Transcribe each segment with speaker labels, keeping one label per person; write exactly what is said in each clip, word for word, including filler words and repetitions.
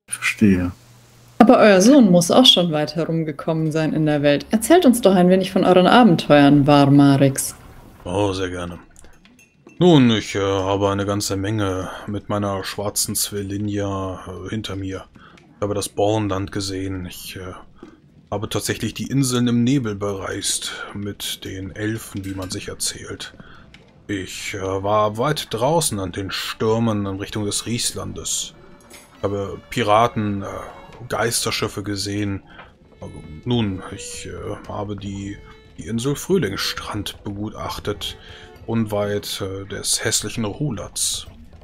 Speaker 1: Ich verstehe.
Speaker 2: Aber euer Sohn muss auch schon weit herumgekommen sein in der Welt. Erzählt uns doch ein wenig von euren Abenteuern, Varmarix.
Speaker 3: Oh, sehr gerne. Nun, ich äh, habe eine ganze Menge mit meiner schwarzen Zwelinja äh, hinter mir. Ich habe das Bornland gesehen. Ich äh, habe tatsächlich die Inseln im Nebel bereist, mit den Elfen, wie man sich erzählt. Ich äh, war weit draußen an den Stürmen in Richtung des Rieslandes. Ich habe Piraten, äh, Geisterschiffe gesehen. Aber nun, ich äh, habe die, die Insel Frühlingsstrand begutachtet, unweit äh, des hässlichen Rulats.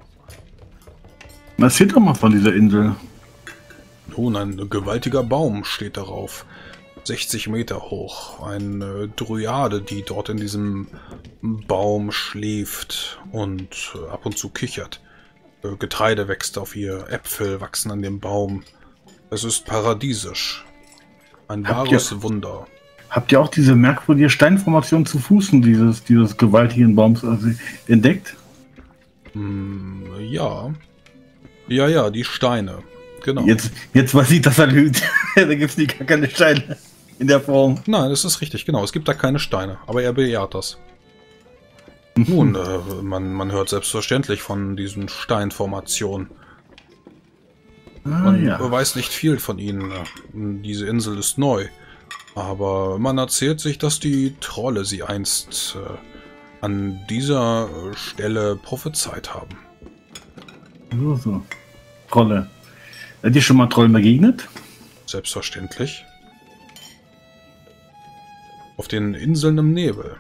Speaker 1: Erzähl doch mal von dieser Insel.
Speaker 3: Nun, ein gewaltiger Baum steht darauf, sechzig Meter hoch. Eine Dryade, die dort in diesem Baum schläft und äh, ab und zu kichert. Äh, Getreide wächst auf ihr, Äpfel wachsen an dem Baum. Es ist paradiesisch. Ein
Speaker 1: Habt
Speaker 3: wahres
Speaker 1: ihr-
Speaker 3: Wunder.
Speaker 1: Habt ihr auch diese merkwürdige Steinformation zu Fußen dieses, dieses gewaltigen Baums also entdeckt?
Speaker 3: Hm, ja. Ja, ja, die Steine. Genau.
Speaker 1: Jetzt, jetzt weiß ich, dass er lügt. Da gibt es gar keine Steine in der Form.
Speaker 3: Nein, das ist richtig, genau. Es gibt da keine Steine, aber er bejaht das. Nun, äh, man, man hört selbstverständlich von diesen Steinformationen.
Speaker 1: Ah,
Speaker 3: Man
Speaker 1: ja.
Speaker 3: weiß nicht viel von ihnen. Diese Insel ist neu. Aber man erzählt sich, dass die Trolle sie einst äh, an dieser Stelle prophezeit haben.
Speaker 1: So, so. Trolle. Seid ihr schon mal Trollen begegnet?
Speaker 3: Selbstverständlich. Auf den Inseln im Nebel.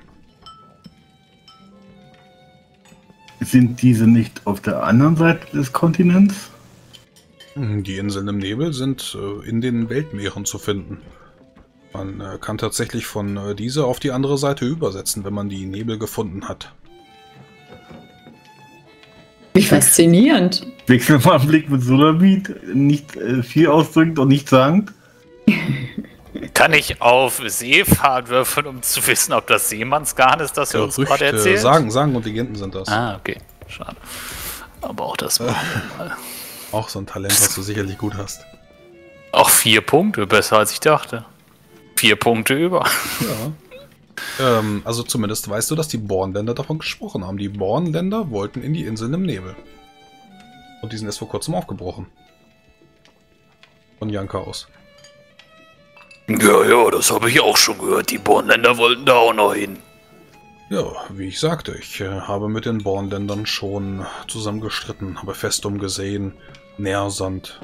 Speaker 1: Sind diese nicht auf der anderen Seite des Kontinents?
Speaker 3: Die Inseln im Nebel sind äh, in den Weltmeeren zu finden. Man äh, kann tatsächlich von äh, dieser auf die andere Seite übersetzen, wenn man die Nebel gefunden hat.
Speaker 2: Wie faszinierend.
Speaker 1: Wechseln wir mal einen Blick mit Solamit. Nicht äh, viel ausdrückend und nicht sagend.
Speaker 4: Kann ich auf Seefahrt würfeln, um zu wissen, ob das Seemannsgarn ist, das er uns gerade
Speaker 3: Gerüchte,
Speaker 4: erzählt?
Speaker 3: Sagen, Sagen und Legenden sind das.
Speaker 4: Ah, okay. Schade. Aber auch das machen wir mal.
Speaker 3: Auch so ein Talent, was du sicherlich gut hast.
Speaker 4: Auch vier Punkte, besser als ich dachte. Vier Punkte über.
Speaker 3: Ja. Ähm, also zumindest weißt du, dass die Bornländer davon gesprochen haben. Die Bornländer wollten in die Inseln im Nebel. Und die sind erst vor kurzem aufgebrochen. Von Janka aus.
Speaker 4: Ja, ja, das habe ich auch schon gehört. Die Bornländer wollten da auch noch hin.
Speaker 3: Ja, wie ich sagte, ich äh, habe mit den Bornländern schon zusammen gestritten, habe Festum gesehen, Närsand.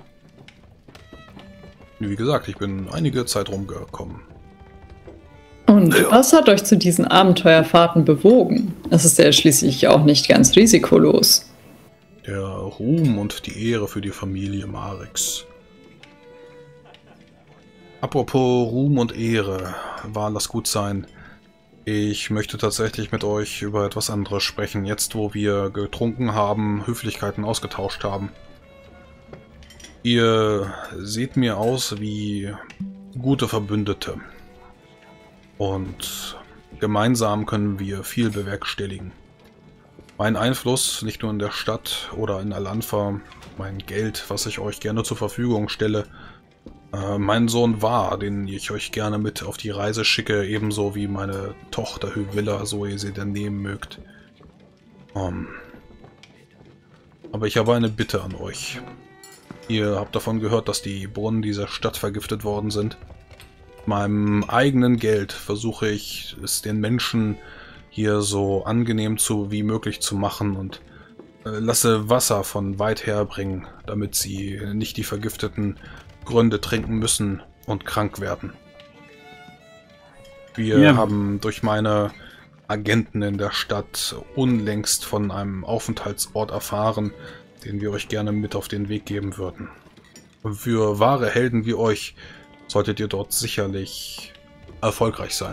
Speaker 3: Wie gesagt, ich bin einige Zeit rumgekommen.
Speaker 2: Und
Speaker 4: Ja.
Speaker 2: was hat euch zu diesen Abenteuerfahrten bewogen? Es ist ja schließlich auch nicht ganz risikolos.
Speaker 3: Der Ruhm und die Ehre für die Familie Marix. Apropos Ruhm und Ehre, war das gut sein. Ich möchte tatsächlich mit euch über etwas anderes sprechen, jetzt wo wir getrunken haben, Höflichkeiten ausgetauscht haben. Ihr seht mir aus wie gute Verbündete. Und gemeinsam können wir viel bewerkstelligen. Mein Einfluss, nicht nur in der Stadt oder in Al-Anfa, mein Geld, was ich euch gerne zur Verfügung stelle, äh, mein Sohn war, den ich euch gerne mit auf die Reise schicke, ebenso wie meine Tochter Hyvilla, so ihr sie denn nehmen mögt. Ähm, aber ich habe eine Bitte an euch. Ihr habt davon gehört, dass die Brunnen dieser Stadt vergiftet worden sind. Mit meinem eigenen Geld versuche ich es den Menschen hier so angenehm zu wie möglich zu machen und äh, lasse Wasser von weit her bringen, damit sie nicht die vergifteten Gründe trinken müssen und krank werden. Wir
Speaker 1: Ja.
Speaker 3: haben durch meine Agenten in der Stadt unlängst von einem Aufenthaltsort erfahren, den wir euch gerne mit auf den Weg geben würden. Für wahre Helden wie euch solltet ihr dort sicherlich erfolgreich sein.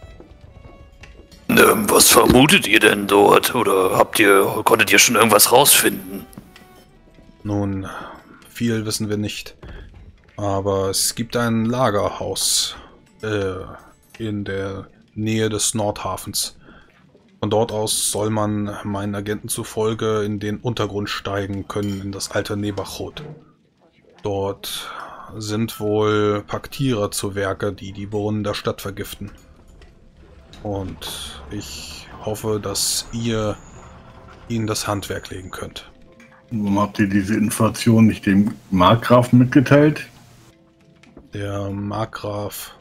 Speaker 4: Ähm, was vermutet ihr denn dort? Oder habt ihr, konntet ihr schon irgendwas rausfinden?
Speaker 3: Nun, viel wissen wir nicht. Aber es gibt ein Lagerhaus äh, in der Nähe des Nordhafens. Von dort aus soll man meinen Agenten zufolge in den Untergrund steigen können, in das alte Nebachot. Dort sind wohl Paktierer zu Werke, die die Brunnen der Stadt vergiften. Und ich hoffe, dass ihr ihnen das Handwerk legen könnt.
Speaker 1: Warum habt ihr diese Information nicht dem Markgrafen mitgeteilt?
Speaker 3: Der Markgraf...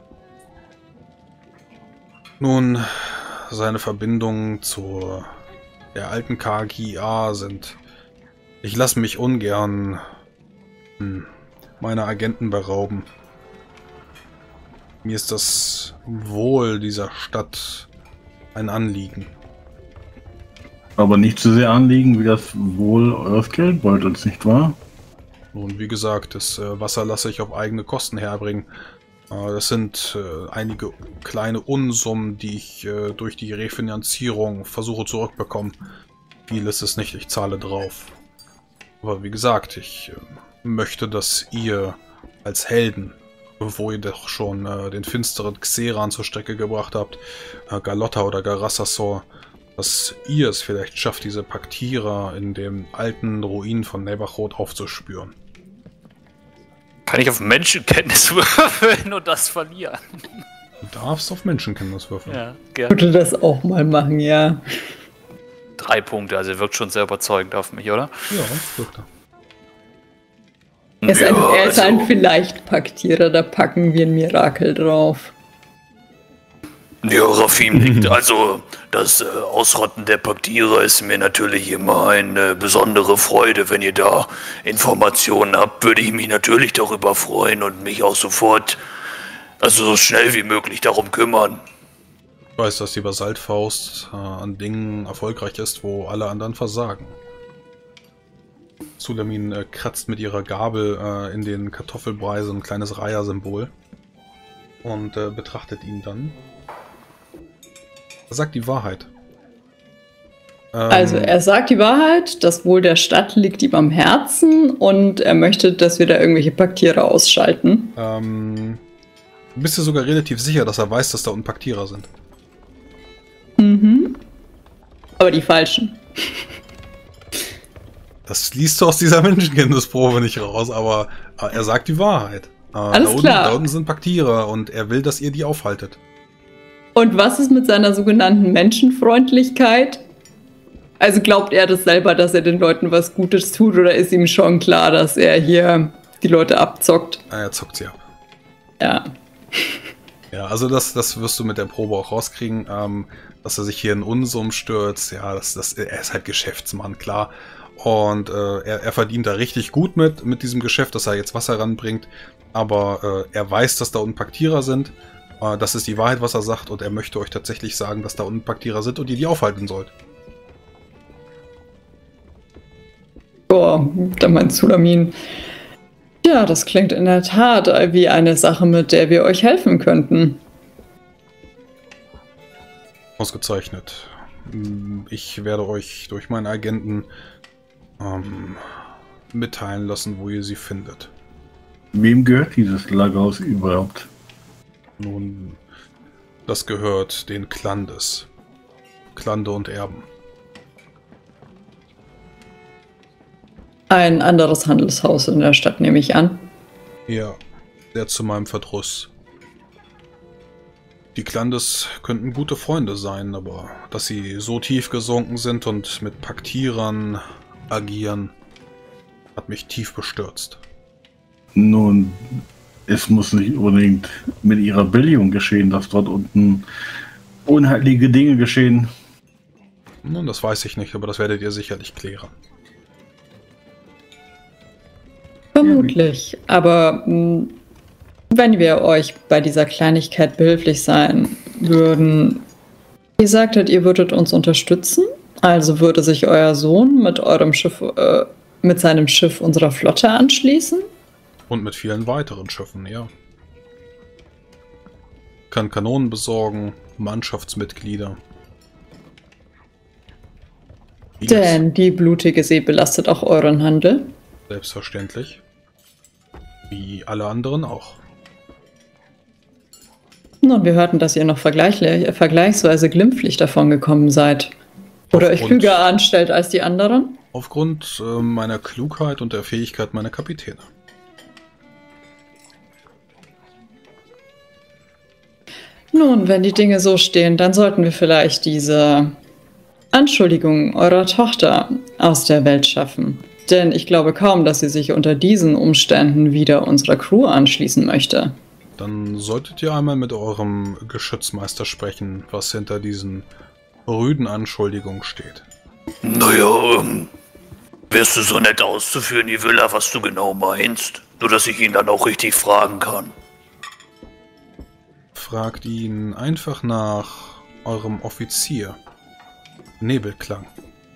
Speaker 3: Nun, seine Verbindungen zur der alten K G I A sind... Ich lasse mich ungern hm, meine Agenten berauben. Mir ist das Wohl dieser Stadt ein Anliegen.
Speaker 1: Aber nicht so sehr Anliegen wie das Wohl eures Geldbeutels, nicht wahr?
Speaker 3: Nun, wie gesagt, das äh, Wasser lasse ich auf eigene Kosten herbringen. Äh, das sind äh, einige kleine Unsummen, die ich äh, durch die Refinanzierung versuche zurückbekommen. Viel ist es nicht, ich zahle drauf. Aber wie gesagt, ich äh, möchte, dass ihr als Helden, wo ihr doch schon äh, den finsteren Xeran zur Strecke gebracht habt, äh, Galotta oder Garassasor, dass ihr es vielleicht schafft, diese Paktierer in den alten Ruinen von Nebachoth aufzuspüren.
Speaker 4: Kann ich auf Menschenkenntnis würfeln und das verlieren?
Speaker 3: Du darfst auf Menschenkenntnis würfeln.
Speaker 4: Ja,
Speaker 2: Ich
Speaker 4: gerne.
Speaker 2: würde das auch mal machen, ja.
Speaker 4: Drei Punkte, also wirkt schon sehr überzeugend auf mich, oder?
Speaker 3: Ja, wirkt er.
Speaker 2: Er ist ein, er ist ein
Speaker 4: also,
Speaker 2: Vielleicht-Paktierer, da packen wir ein Mirakel drauf.
Speaker 5: Ja, Rafim nickt. Also, das äh, Ausrotten der Paktierer ist mir natürlich immer eine besondere Freude. Wenn ihr da Informationen habt, würde ich mich natürlich darüber freuen und mich auch sofort, also so schnell wie möglich darum kümmern.
Speaker 3: Ich weiß, dass die Basaltfaust äh, an Dingen erfolgreich ist, wo alle anderen versagen. Sulamin äh, kratzt mit ihrer Gabel äh, in den Kartoffelbrei so ein kleines Raya-Symbol und äh, betrachtet ihn dann. Er sagt die Wahrheit. Ähm,
Speaker 2: Also er sagt die Wahrheit, das Wohl der Stadt liegt ihm am Herzen und er möchte, dass wir da irgendwelche Paktierer ausschalten.
Speaker 3: ähm, bist du sogar relativ sicher, dass er weiß, dass da unten Paktierer sind?
Speaker 2: Mhm. Aber die falschen.
Speaker 3: Das liest du aus dieser Menschenkenntnisprobe nicht raus, aber äh, er sagt die Wahrheit. Äh,
Speaker 2: Alles
Speaker 3: da unten,
Speaker 2: klar.
Speaker 3: Da unten sind Paktierer und er will, dass ihr die aufhaltet.
Speaker 2: Und was ist mit seiner sogenannten Menschenfreundlichkeit? Also glaubt er das selber, dass er den Leuten was Gutes tut, oder ist ihm schon klar, dass er hier die Leute abzockt?
Speaker 3: Äh, er zockt sie ab.
Speaker 2: Ja.
Speaker 3: Ja, also das, das wirst du mit der Probe auch rauskriegen, ähm, dass er sich hier in Unsummen stürzt. Ja, das, das, er ist halt Geschäftsmann, klar. Und äh, er, er verdient da richtig gut mit, mit diesem Geschäft, dass er jetzt Wasser ranbringt. Aber äh, er weiß, dass da unten Paktierer sind. Äh, das ist die Wahrheit, was er sagt. Und er möchte euch tatsächlich sagen, dass da unten Paktierer sind und ihr die aufhalten sollt.
Speaker 2: Boah, da meint Sulamin. Ja, das klingt in der Tat wie eine Sache, mit der wir euch helfen könnten.
Speaker 3: Ausgezeichnet. Ich werde euch durch meinen Agenten ähm, mitteilen lassen, wo ihr sie findet.
Speaker 1: Wem gehört dieses Lagerhaus überhaupt?
Speaker 3: Nun, das gehört den Klandes. Klande und Erben.
Speaker 2: Ein anderes Handelshaus in der Stadt, nehme ich an.
Speaker 3: Ja, sehr zu meinem Verdruss. Die Klandes könnten gute Freunde sein, aber dass sie so tief gesunken sind und mit Paktierern agieren, hat mich tief bestürzt.
Speaker 1: Nun, es muss nicht unbedingt mit ihrer Billigung geschehen, dass dort unten unheimliche Dinge geschehen.
Speaker 3: Nun, das weiß ich nicht, aber das werdet ihr sicherlich klären.
Speaker 2: Vermutlich. Aber mh, wenn wir euch bei dieser Kleinigkeit behilflich sein würden, ihr sagtet, ihr würdet uns unterstützen, also würde sich euer Sohn mit eurem Schiff, äh, mit seinem Schiff unserer Flotte anschließen?
Speaker 3: Und mit vielen weiteren Schiffen, ja. Kann Kanonen besorgen, Mannschaftsmitglieder. Vieles.
Speaker 2: Denn die blutige See belastet auch euren Handel.
Speaker 3: Selbstverständlich. Wie alle anderen auch.
Speaker 2: Nun, wir hörten, dass ihr noch vergleich- vergleichsweise glimpflich davon gekommen seid. Oder euch
Speaker 3: Aufgrund-
Speaker 2: klüger anstellt als die anderen?
Speaker 3: Aufgrund äh, meiner Klugheit und der Fähigkeit meiner Kapitäne.
Speaker 2: Nun, wenn die Dinge so stehen, dann sollten wir vielleicht diese Anschuldigungen eurer Tochter aus der Welt schaffen. Denn ich glaube kaum, dass sie sich unter diesen Umständen wieder unserer Crew anschließen möchte.
Speaker 3: Dann solltet ihr einmal mit eurem Geschützmeister sprechen, was hinter diesen rüden Anschuldigungen steht.
Speaker 5: Naja, ähm, wärst du so nett auszuführen, die Villa, was du genau meinst? Nur, dass ich ihn dann auch richtig fragen kann.
Speaker 3: Fragt ihn einfach nach eurem Offizier, Nebelklang.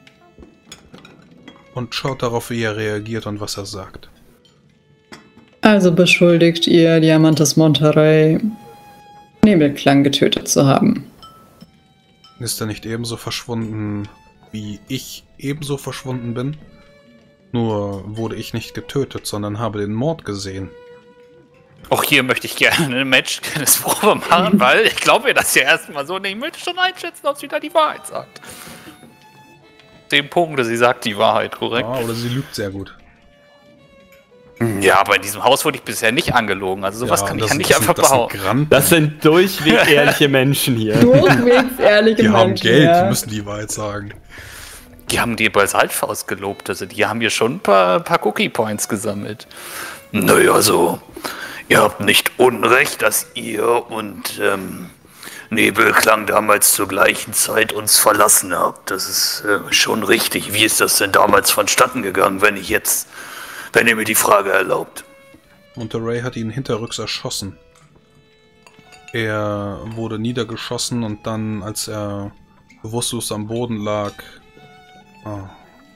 Speaker 3: Und schaut darauf, wie er reagiert und was er sagt.
Speaker 2: Also beschuldigt ihr Diamantes Monterey, Nebelklang getötet zu haben.
Speaker 3: Ist er nicht ebenso verschwunden, wie ich ebenso verschwunden bin? Nur wurde ich nicht getötet, sondern habe den Mord gesehen.
Speaker 4: Auch hier möchte ich gerne eine Match-Probe machen, weil ich glaube mir das ja erstmal so nicht. Ich möchte schon einschätzen, ob sie da die Wahrheit sagt. Zehn Punkte, sie sagt die Wahrheit, korrekt?
Speaker 3: Ah, oder sie lügt sehr gut.
Speaker 4: Ja, aber in diesem Haus wurde ich bisher nicht angelogen. Also sowas
Speaker 3: Ja,
Speaker 4: kann ich
Speaker 3: das
Speaker 4: ja
Speaker 3: sind-
Speaker 4: nicht
Speaker 3: das sind-
Speaker 4: einfach
Speaker 3: das sind
Speaker 4: behaupten.
Speaker 3: Granden.
Speaker 6: Das sind durchweg ehrliche Menschen hier.
Speaker 2: Durchwegs ehrliche
Speaker 3: Die haben
Speaker 2: Menschen,
Speaker 3: Geld,
Speaker 2: ja.
Speaker 3: die müssen die Wahrheit sagen.
Speaker 4: Die haben die Basaltfaust gelobt. Also die haben hier schon ein paar, paar Cookie-Points gesammelt.
Speaker 5: Naja, also, ihr habt nicht Unrecht, dass ihr und ähm, Nebelklang damals zur gleichen Zeit uns verlassen habt. Das ist äh, schon richtig. Wie ist das denn damals vonstatten gegangen, wenn ich jetzt, wenn ihr mir die Frage erlaubt?
Speaker 3: Monterey hat ihn hinterrücks erschossen. Er wurde niedergeschossen und dann, als er bewusstlos am Boden lag, ah,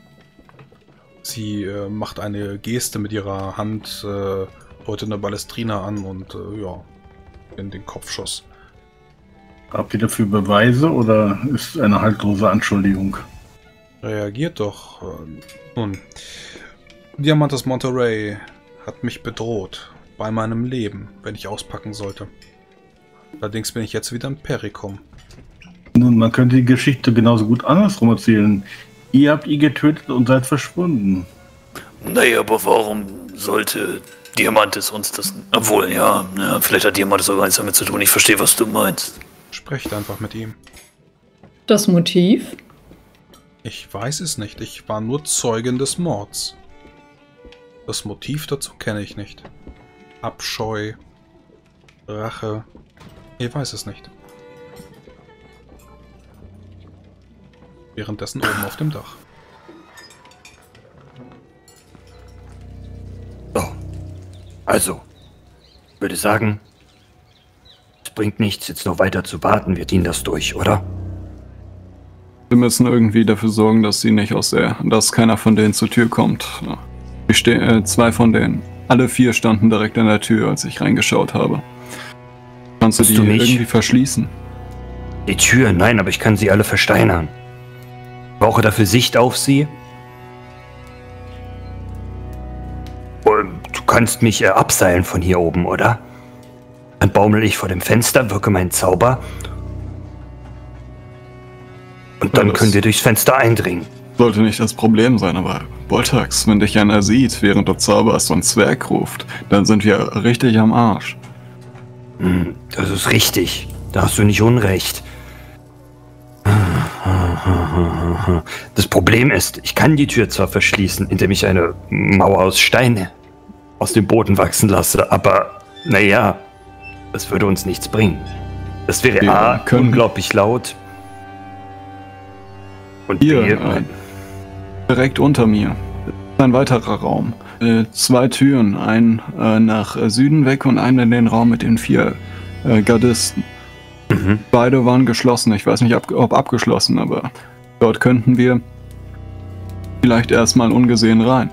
Speaker 3: sie äh, macht eine Geste mit ihrer Hand, äh, heute eine Ballestrina an und äh, ja, in den Kopfschuss.
Speaker 1: Habt ihr dafür Beweise oder ist eine haltlose Anschuldigung?
Speaker 3: Reagiert doch. Äh, nun, Diamantes Monterey hat mich bedroht bei meinem Leben, wenn ich auspacken sollte. Allerdings bin ich jetzt wieder in Perikum.
Speaker 1: Nun, man könnte die Geschichte genauso gut andersrum erzählen. Ihr habt ihn getötet und seid verschwunden.
Speaker 5: Naja, aber warum sollte Diamantes uns das... Obwohl, ja, ja vielleicht hat Diamantes auch gar nichts damit zu tun. Ich verstehe, was du meinst.
Speaker 3: Sprecht einfach mit ihm.
Speaker 2: Das Motiv?
Speaker 3: Ich weiß es nicht. Ich war nur Zeugin des Mords. Das Motiv dazu kenne ich nicht. Abscheu, Rache. Ich weiß es nicht. Währenddessen oben auf dem Dach.
Speaker 7: So. Also, ich würde sagen, es bringt nichts, jetzt noch weiter zu warten. Wir ziehen das durch, oder?
Speaker 8: Wir müssen irgendwie dafür sorgen, dass sie nicht aus der, dass keiner von denen zur Tür kommt. Ich stehe, äh, zwei von denen. Alle vier standen direkt an der Tür, als ich reingeschaut habe. Kannst du
Speaker 7: Kannst
Speaker 8: die
Speaker 7: du nicht?
Speaker 8: irgendwie verschließen?
Speaker 7: Die Tür? Nein, aber ich kann sie alle versteinern. Brauche dafür Sicht auf sie. Und du kannst mich äh, abseilen von hier oben, oder? Dann baumel ich vor dem Fenster, wirke meinen Zauber. Und dann
Speaker 8: Ja, das-
Speaker 7: können wir durchs Fenster eindringen.
Speaker 8: Sollte nicht das Problem sein, aber Boltax, wenn dich einer sieht, während du zauberst und Zwerg ruft, dann sind wir richtig am Arsch.
Speaker 7: Hm, das ist richtig. Da hast du nicht Unrecht. Das Problem ist, ich kann die Tür zwar verschließen, indem ich eine Mauer aus Steine aus dem Boden wachsen lasse, aber naja, das würde uns nichts bringen. Das wäre
Speaker 8: Wir
Speaker 7: A,
Speaker 8: können-
Speaker 7: unglaublich laut und
Speaker 8: Hier,
Speaker 7: B,
Speaker 8: äh, direkt unter mir. Ein weiterer Raum. Äh, zwei Türen, ein äh, nach äh, Süden weg und einen in den Raum mit den vier äh, Gardisten.
Speaker 7: Mhm.
Speaker 8: Beide waren geschlossen. Ich weiß nicht, ab, ob abgeschlossen, aber dort könnten wir vielleicht erstmal ungesehen rein.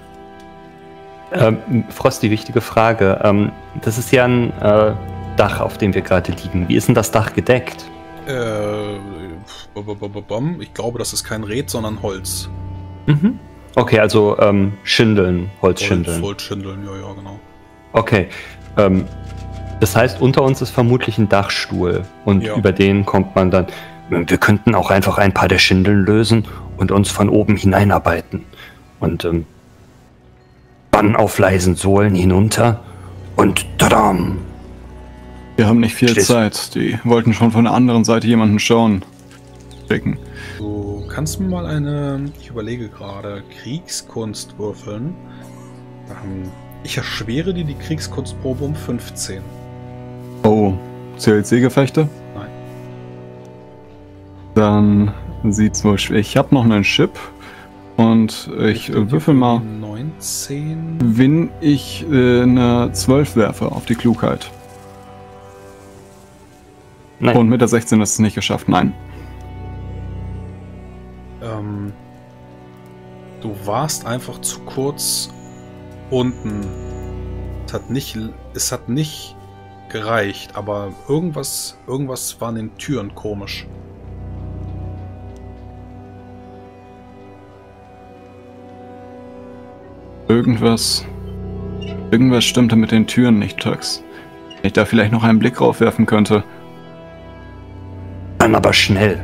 Speaker 6: Ähm, Frosty, wichtige Frage. Ähm, das ist ja ein äh, Dach, auf dem wir gerade liegen. Wie ist denn das Dach gedeckt?
Speaker 3: Äh, b- b- b- bam. Ich glaube, das ist kein Red, sondern Holz.
Speaker 6: Mhm. Okay, also ähm, Schindeln, Holzschindeln.
Speaker 3: Holz, Holzschindeln, ja, ja, genau.
Speaker 6: Okay. Ähm, das heißt, unter uns ist vermutlich ein Dachstuhl und
Speaker 3: Ja.
Speaker 6: über den kommt man dann.
Speaker 7: wir könnten auch einfach ein paar der Schindeln lösen und uns von oben hineinarbeiten. Und ähm, dann auf leisen Sohlen hinunter und tadam!
Speaker 8: Wir haben nicht viel
Speaker 7: Stehst-
Speaker 8: Zeit. Die wollten schon von der anderen Seite jemanden schauen. Schicken.
Speaker 3: Du kannst mir mal eine, ich überlege gerade, Kriegskunst würfeln. Ähm, ich erschwere dir die Kriegskunstprobe um fünfzehn.
Speaker 8: Oh, C L C-Gefechte?
Speaker 3: Nein.
Speaker 8: Dann sieht's wohl schwer. Ich habe noch einen Chip und ich äh, würfel mal,
Speaker 3: neunzehn.
Speaker 8: wenn ich äh, eine zwölf werfe auf die Klugheit.
Speaker 6: Nein.
Speaker 8: Und mit der sechzehn ist es nicht geschafft, nein.
Speaker 3: Ähm, du warst einfach zu kurz unten. Es hat nicht, es hat nicht gereicht, aber irgendwas, irgendwas war an den Türen komisch.
Speaker 8: Irgendwas. Irgendwas stimmte mit den Türen nicht, Tux. Wenn ich da vielleicht noch einen Blick drauf werfen könnte.
Speaker 7: Dann aber schnell.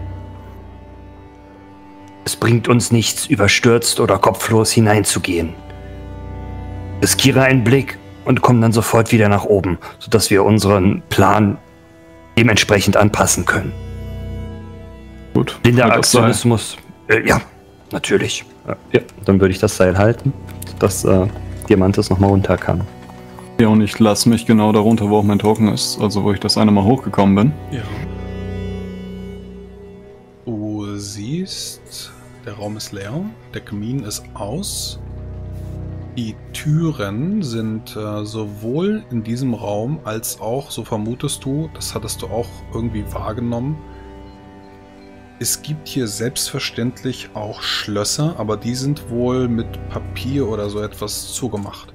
Speaker 7: Es bringt uns nichts, überstürzt oder kopflos hineinzugehen. Riskiere einen Blick und komm dann sofort wieder nach oben, sodass wir unseren Plan dementsprechend anpassen können.
Speaker 8: Gut.
Speaker 7: Blinder
Speaker 8: wird das sein.
Speaker 7: Aktionismus. Äh, ja, natürlich.
Speaker 6: Ja, dann würde ich das Seil halten, dass äh, Diamantes nochmal runter kann.
Speaker 8: Ja, und ich lasse mich genau darunter, wo auch mein Token ist. Also wo ich das eine Mal hochgekommen bin.
Speaker 3: Ja. Du siehst, der Raum ist leer, der Kamin ist aus. Die Türen sind äh, sowohl in diesem Raum als auch, so vermutest du, das hattest du auch irgendwie wahrgenommen, es gibt hier selbstverständlich auch Schlösser, aber die sind wohl mit Papier oder so etwas zugemacht.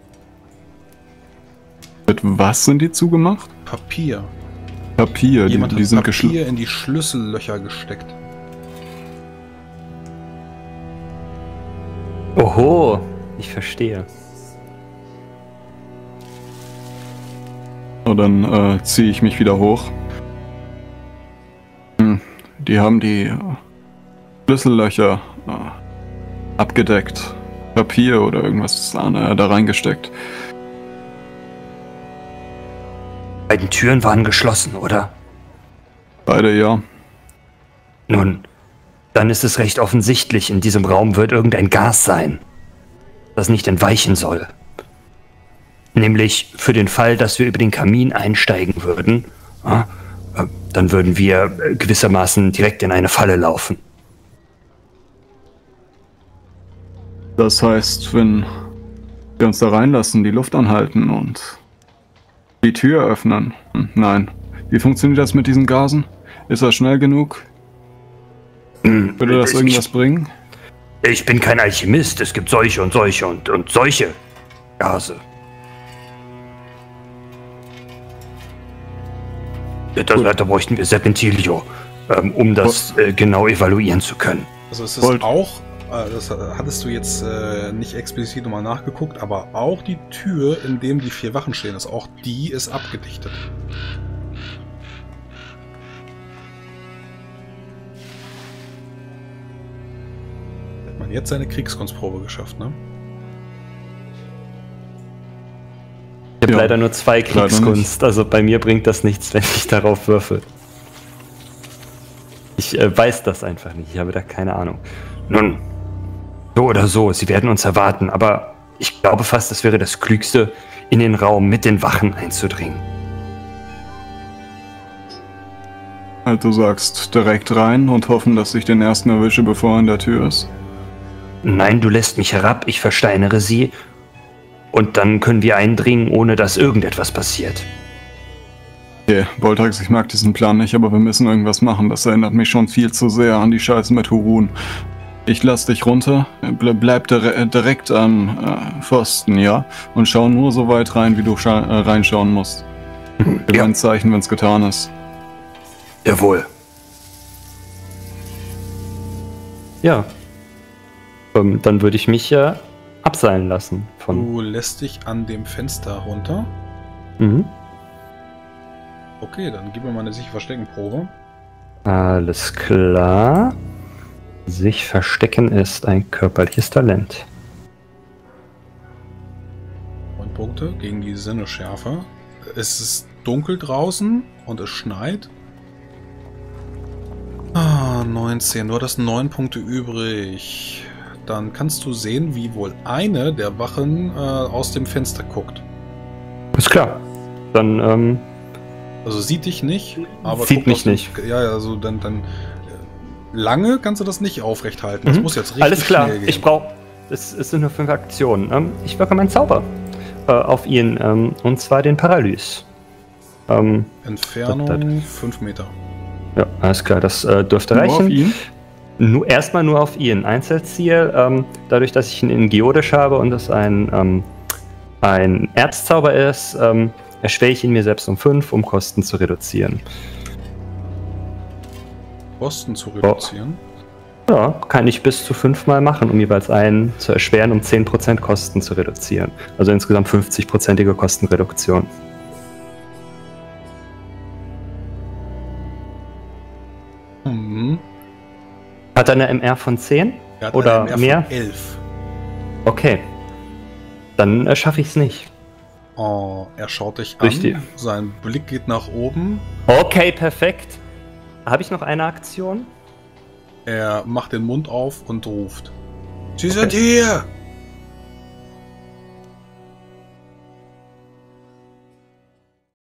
Speaker 8: Mit was sind die zugemacht?
Speaker 3: Papier.
Speaker 8: Papier, die,
Speaker 3: Jemand
Speaker 8: die
Speaker 3: hat
Speaker 8: sind
Speaker 3: Papier
Speaker 8: geschlossen.
Speaker 3: in die Schlüssellöcher gesteckt.
Speaker 6: Oho, ich verstehe.
Speaker 8: Und dann äh, ziehe ich mich wieder hoch. Hm, die haben die äh, Schlüssellöcher äh, abgedeckt. Papier oder irgendwas da, äh, da reingesteckt.
Speaker 7: Beiden Türen waren geschlossen, oder?
Speaker 8: Beide ja.
Speaker 7: Nun, dann ist es recht offensichtlich, in diesem Raum wird irgendein Gas sein, das nicht entweichen soll. Nämlich für den Fall, dass wir über den Kamin einsteigen würden, ja, äh, dann würden wir äh, gewissermaßen direkt in eine Falle laufen.
Speaker 8: Das heißt, wenn wir uns da reinlassen, die Luft anhalten und die Tür öffnen. Hm, nein. Wie funktioniert das mit diesen Gasen? Ist das schnell genug? Würde das
Speaker 7: Ich-
Speaker 8: irgendwas bringen?
Speaker 7: Ich bin kein Alchemist, es gibt solche und solche und, und solche Gase. Ja, das, da bräuchten wir Serpentilio, ähm, um das äh, genau evaluieren zu können.
Speaker 3: Also es ist
Speaker 8: Wollt-
Speaker 3: auch, äh, das hattest du jetzt äh, nicht explizit nochmal nachgeguckt, aber auch die Tür, in dem die vier Wachen stehen, ist auch die ist abgedichtet. Hat man jetzt seine Kriegskunstprobe geschafft, ne?
Speaker 6: Ich habe
Speaker 8: Ja,
Speaker 6: leider nur zwei
Speaker 8: leider
Speaker 6: Kriegskunst, also bei mir bringt das nichts, wenn ich darauf würfel. Ich äh, weiß das einfach nicht, ich habe da keine Ahnung.
Speaker 7: Nun, so oder so, sie werden uns erwarten, aber ich glaube fast, es wäre das Klügste, in den Raum mit den Wachen einzudringen.
Speaker 8: Halt, du sagst direkt rein und hoffen, dass ich den ersten erwische, bevor er in der Tür ist.
Speaker 7: Nein, du lässt mich herab, ich versteinere sie und dann können wir eindringen, ohne dass irgendetwas passiert.
Speaker 8: Okay, Voltax, ich mag diesen Plan nicht, aber wir müssen irgendwas machen. Das erinnert mich schon viel zu sehr an die Scheiße mit Hurun. Ich lass dich runter, ble bleib dire direkt am äh, Pfosten, ja? Und schau nur so weit rein, wie du äh, reinschauen musst. Gib
Speaker 7: Ja.
Speaker 8: ein Zeichen, wenn es getan ist.
Speaker 7: Jawohl.
Speaker 6: Ja. Ähm, dann würde ich mich ja abseilen lassen von.
Speaker 3: Du lässt dich an dem Fenster runter.
Speaker 6: Mhm.
Speaker 3: Okay, dann gib mir mal eine sichere Versteckenprobe.
Speaker 6: Alles klar. Sich verstecken ist ein körperliches Talent.
Speaker 3: neun Punkte gegen die Sinneschärfe. Es ist dunkel draußen und es schneit. Ah, neunzehn. Du hattest neun Punkte übrig. Dann kannst du sehen, wie wohl eine der Wachen äh, aus dem Fenster guckt.
Speaker 6: Ist klar. Dann, ähm...
Speaker 3: Also sieht dich nicht, aber
Speaker 6: sieht
Speaker 3: guckt
Speaker 6: mich
Speaker 3: aus dem,
Speaker 6: nicht.
Speaker 3: Ja, ja, also dann, dann... Lange kannst du das nicht aufrecht halten. Das
Speaker 6: Mhm.
Speaker 3: muss jetzt richtig
Speaker 6: Alles klar.
Speaker 3: schnell gehen.
Speaker 6: Ich brauche... Es, es sind nur fünf Aktionen. Ähm, ich wirke meinen Zauber äh, auf ihn. Ähm, und zwar den Paralys. Ähm,
Speaker 3: Entfernung
Speaker 6: dat, dat.
Speaker 3: fünf Meter.
Speaker 6: Ja, alles klar. Das äh, dürfte
Speaker 8: Nur
Speaker 6: reichen.
Speaker 8: auf ihn?
Speaker 6: Nur, erstmal nur auf ihn. Einzelziel. Ähm, dadurch, dass ich ihn in Geodisch habe und es ein, ähm, ein Erzzauber ist, ähm, erschwere ich ihn mir selbst um fünf, um Kosten zu reduzieren.
Speaker 3: Kosten zu reduzieren?
Speaker 6: Ja, kann ich bis zu fünfmal machen, um jeweils einen zu erschweren, um zehn Prozent Kosten zu reduzieren. Also insgesamt fünfzig-prozentige Kostenreduktion.
Speaker 3: Mhm.
Speaker 6: Hat er eine M R von zehn?
Speaker 3: Er hat
Speaker 6: Oder
Speaker 3: eine M R
Speaker 6: mehr?
Speaker 3: von elf.
Speaker 6: Okay. Dann äh, schaffe ich es nicht.
Speaker 3: Oh, er schaut dich an.
Speaker 6: Richtig.
Speaker 3: Sein Blick geht nach oben.
Speaker 6: Okay, perfekt. Habe ich noch eine Aktion?
Speaker 3: Er macht den Mund auf und ruft. Sie sind hier!